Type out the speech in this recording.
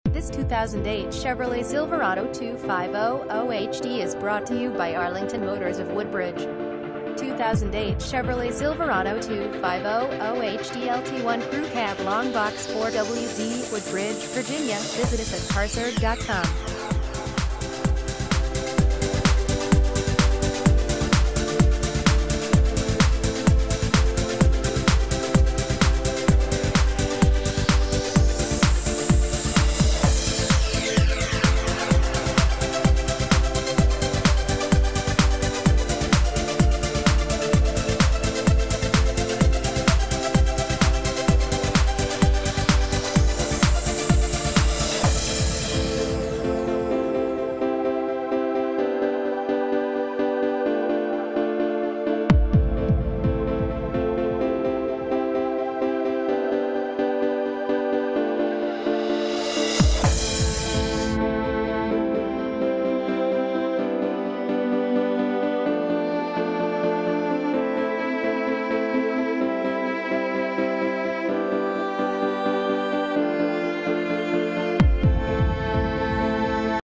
This 2008 Chevrolet Silverado 2500HD is brought to you by Arlington Motors of Woodbridge. 2008 Chevrolet Silverado 2500HD LT1 Crew Cab Long Box 4WD, Woodbridge, Virginia. Visit us at carserve.com.